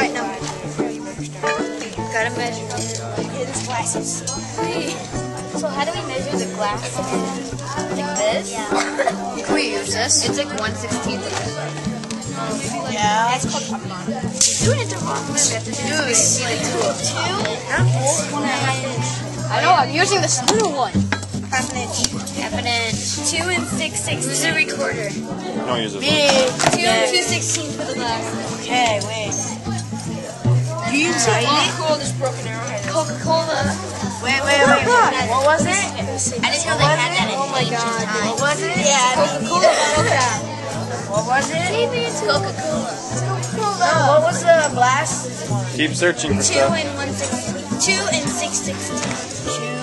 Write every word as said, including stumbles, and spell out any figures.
right number. Gotta measure. Okay, this glass is. So how do we measure the glass? Like this? Yeah. Can we use this? It's like one sixteenth of it. Yeah. That's called popcorn. Do it into rock. We have to do it. Two. Huh? One and a half inch. I know. I'm using this little one. Half an inch. Half an inch. Two and six sixteenths. Who's the recorder? Don't use this Me. Two and two sixteenths for the glass. Okay, wait. Do you try it? Cool. This broken arrowhead. Coca-Cola. Wait, wait, wait. What was it? I didn't know they had that in ancient times. What was it? Yeah, Coca-Cola. What was it? Maybe it's Coca-Cola. Coca-Cola. What was the blast? one. Keep searching for Two stuff. and one sixteenth. Two and six sixteenths. Two